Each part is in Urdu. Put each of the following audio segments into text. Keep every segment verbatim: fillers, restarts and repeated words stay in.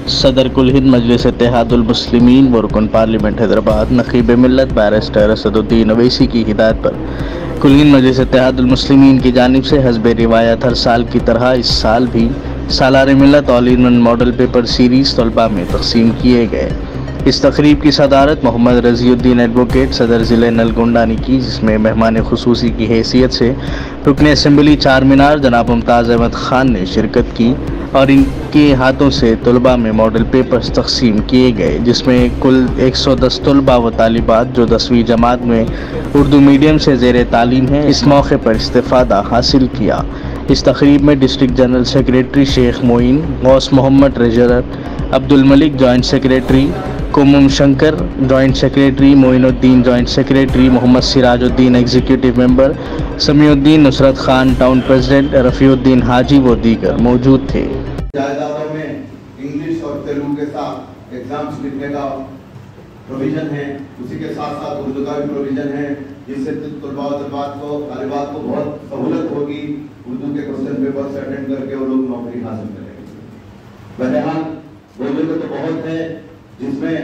صدر کل ہند مجلس اتحاد المسلمین و رکن پارلیمنٹ حیدرآباد نقیب ملت بیرسٹر اسد الدین اویسی کی ہدایت پر کل ہند مجلس اتحاد المسلمین کی جانب سے حسب روایت ہر سال کی طرح اس سال بھی Salar Millat all in one model paper series طلباء میں تقسیم کیے گئے۔ اس تقریب کی صدارت محمد رضی الدین ایڈوکیٹ صدر ضلع نلگنڈا نے کی، جس میں مہمان خصوصی کی حیثیت سے رکن اسمبلی چار مینار جناب ممتاز احمد خان نے شرکت کی اور ان کے ہاتھوں سے طلباء میں ماڈل پیپرز تقسیم کیے گئے، جس میں کل ایک سو دس طلباء و طالبات جو دسویں جماعت میں اردو میڈیم سے زیر تعلیم ہیں اس موقع پر استفادہ حاصل کیا۔ اس تقریب میں ڈسٹرکٹ جنرل سیکریٹری شیخ معین، غوث محمد treasurer Abdul Malik, joint secretary کومم Shankar, joint secretary Moinuddin, joint secretary محمد Siraj uddin, executive member Samiuddin, Nusrat Khan, town president Rafiuddin Haji و دیگر موجود تھے۔ جائیدادوں میں انگلش اور تیلگو کے ساتھ ایگزامس لکھنے کا پروویژن ہے، اسی کے ساتھ ساتھ اردو کا بھی پروویژن ہے، جس سے طلباء و طالبات کو طالبات کو بہت سہولت ہوگی اردو کے کوشچن پیپر سے اٹینڈ کر کے وہ لوگ نوکری حاصل کریں گے۔ بہرحال بولنے کو تو بہت ہے، جس میں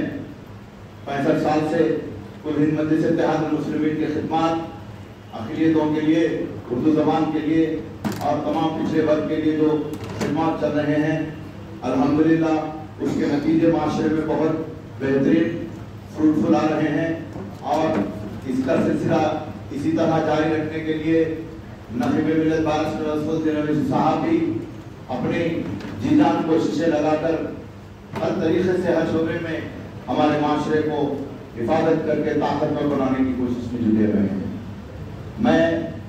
پینسٹھ سال سے کل ہند مجلس اتحاد المسلمین کی خدمات اقلیتوں کے لیے، اردو زبان کے لیے اور تمام پچھڑے ورگ کے لیے جو خدمات چل رہے ہیں، الحمدللہ اس کے نتیجے معاشرے میں بہت بہترین فروٹفل آ رہے ہیں، اور اس کا سلسلہ اسی طرح جاری رکھنے کے لیے نقیب ملت بیرسٹر اسد الدین اویسی صاحب بھی اپنی جی جان کوششیں لگا کر ہر طریقے سے ہر شعبے میں ہمارے معاشرے کو حفاظت کر کے طاقتور بنانے کی کوشش میں جٹے رہے ہیں۔ میں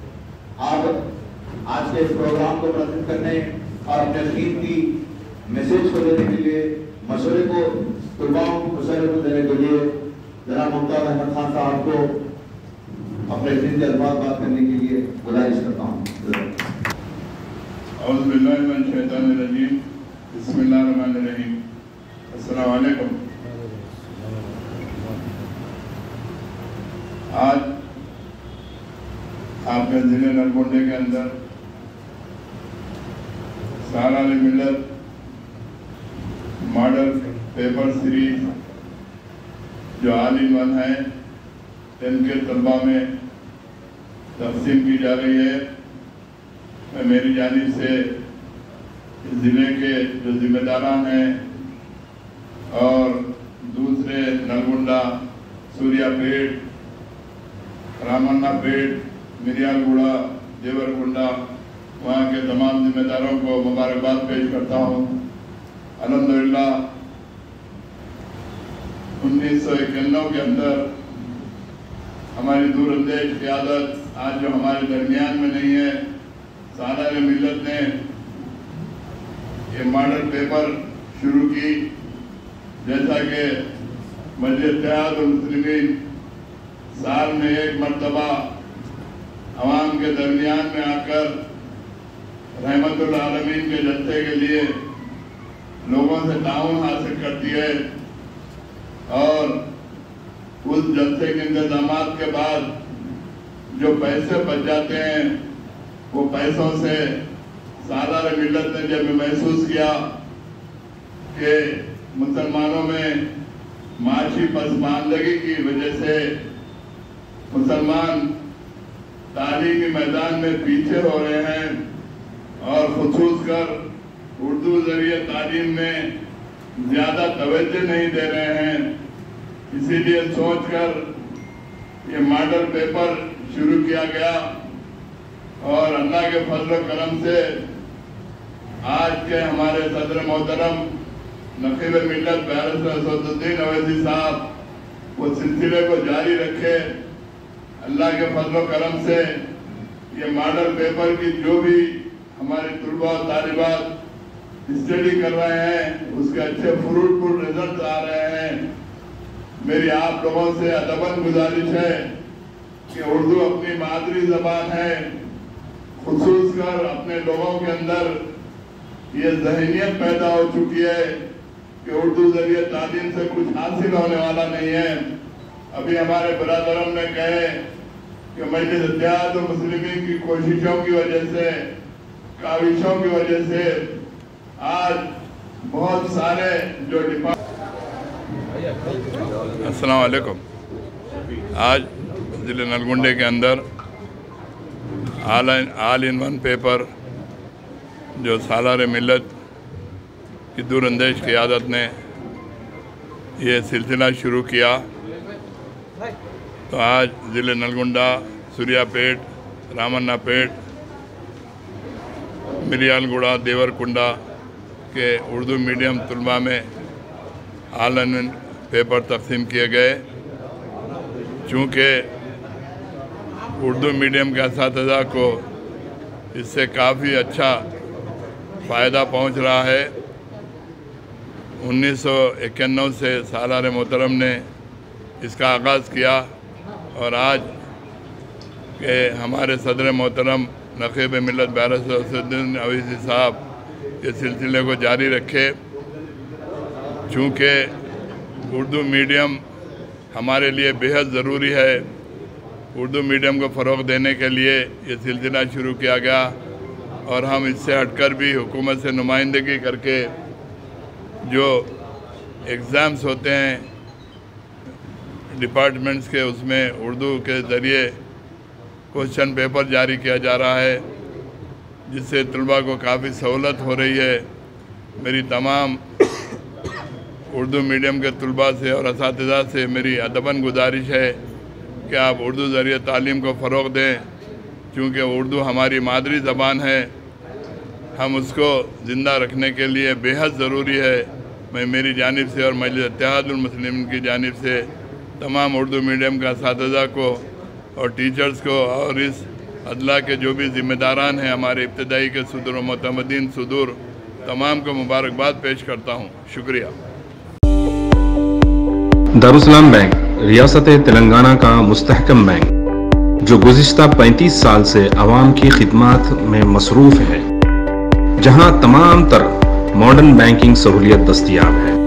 آپ آج کے اس پروگرام کو منعقد کرنے اور اپنے قیمتی میسیج کو دینے کے لیے، مشورے کو طلباء کو مشورے کو دینے کے لیے جناب ممتاز احمد خان صاحب کو اپنے قیمتی الفاظ بات کرنے کے لیے گزارش کرتا ہوں۔ اعوذ باللہ من الشیطان الرجیم، بسم اللہ الرحمن الرحیم۔ السلام علیکم۔ آج آپ کے ضلع نلگنڈے کے اندر سالار ملت ماڈل پیپر سیریز جو آل ان ون ہے ان کے طلباء میں تقسیم کی جا رہی ہے۔ میں میری جانب سے ضلع کے جو ذمہ داران ہیں اور دوسرے نلگنڈا، سوریا پیٹ، رامنا پیٹ، مریال گوڑا، دیور گنڈا، وہاں کے تمام ذمہ داروں کو مبارکباد پیش کرتا ہوں۔ الحمدللہ انیس سو اکیانوے کے اندر ہماری دور اندیش قیادت آج جو ہمارے درمیان میں نہیں ہے، سالار ملت نے یہ ماڈل پیپر شروع کی، جیسا کہ مجلس اتحاد المسلمین سال میں ایک مرتبہ عوام کے درمیان میں آ کر رحمت العالمین کے جلسے کے لیے لوگوں سے تعاون حاصل کرتی ہے، اور اس جلسے کے انتظامات کے بعد جو پیسے بچ جاتے ہیں وہ پیسوں سے سالار ملت نے جب محسوس کیا کہ مسلمانوں میں معاشی پسماندگی کی وجہ سے مسلمان تعلیمی میدان میں پیچھے ہو رہے ہیں اور خصوص کر اردو ذریعے تعلیم میں زیادہ توجہ نہیں دے رہے ہیں، اسی لیے سوچ کر یہ ماڈل پیپر شروع کیا گیا، اور اللہ کے فضل و کرم سے آج کے ہمارے صدر محترم نقیب ملت بیرسٹر اسد الدین اویسی صاحب وہ سلسلے کو جاری رکھے۔ اللہ کے فضل و کرم سے یہ ماڈل پیپر کی جو بھی ہمارے طلباء و طالبات اسٹڈی کر رہے ہیں اس کے اچھے فروٹفل رزلٹ آ رہے ہیں۔ میری آپ لوگوں سے ادباً گزارش ہے کہ اردو اپنی مادری زبان ہے، خصوص کر اپنے لوگوں کے اندر یہ ذہنیت پیدا ہو چکی ہے کہ اردو ذریعے تعلیم سے کچھ حاصل ہونے والا نہیں ہے۔ ابھی ہمارے برادرم نے کہے کہ مجلس اتحاد المسلمین کی کوششوں کی وجہ سے، کاوشوں کی وجہ سے آج बहुत सारे जो डिपार्ट अस्सलाम वालेकुम। आज ज़िले नलगुंडे के अंदर आल आल इन वन पेपर जो सालार मिल्लत की दूरअंदेश क़यादत ने ये सिलसिला शुरू किया, तो आज ज़िले नलगुंडा, सूर्यापेट, रामन्नापेट, मिरियालगुड़ा, देवरकुंडा के उर्दू मीडियम तलबा में ऑनलाइन पेपर तकसीम किए गए। चूँकि उर्दू मीडियम के असातिज़ा को इससे काफ़ी अच्छा फ़ायदा पहुंच रहा है। उन्नीस सौ इक्यानवे से सालार मोहतरम ने इसका आगाज़ किया और आज के हमारे सदर मोहतरम नक़ीब मिल्लत बैरिस्टर असदुद्दीन अवैसी साहब इस सिलसिले को जारी रखे। चूँकि उर्दू मीडियम हमारे लिए बेहद ज़रूरी है, उर्दू मीडियम को फ़रोग़ देने के लिए ये सिलसिला शुरू किया गया और हम इससे हटकर भी हुकूमत से नुमाइंदगी करके जो एग्ज़ाम्स होते हैं डिपार्टमेंट्स के, उसमें उर्दू के ज़रिए क्वेश्चन पेपर जारी किया जा रहा है, जिससे तलबा को काफ़ी सहूलत हो रही है। मेरी तमाम उर्दू मीडियम के तलबा से और असातिज़ा से मेरी अदबन गुजारिश है कि आप उर्दू ज़रिए तालीम को फ़रोग़ दें, क्योंकि उर्दू हमारी मादरी ज़बान है, हम उसको ज़िंदा रखने के लिए बेहद ज़रूरी है। मैं मेरी जानिब से और मजलिस इत्तेहादुल मुस्लिमीन की जानिब से तमाम उर्दू मीडियम का असातिज़ा को और टीचर्स को और इस अदला के जो भी ज़िम्मेदारान हैं, हमारे इब्तदाई के सुदूर व मुतमद्दीन सुदूर, तमाम को मुबारकबाद पेश करता हूँ। शुक्रिया। दारुस्सलाम बैंक रियासत तेलंगाना का मुस्तहकम बैंक, जो गुज़िश्ता पैंतीस साल से आवाम की खिदमत में मसरूफ़ है, जहां तमाम तर मॉडर्न बैंकिंग सहूलियत दस्तयाब है।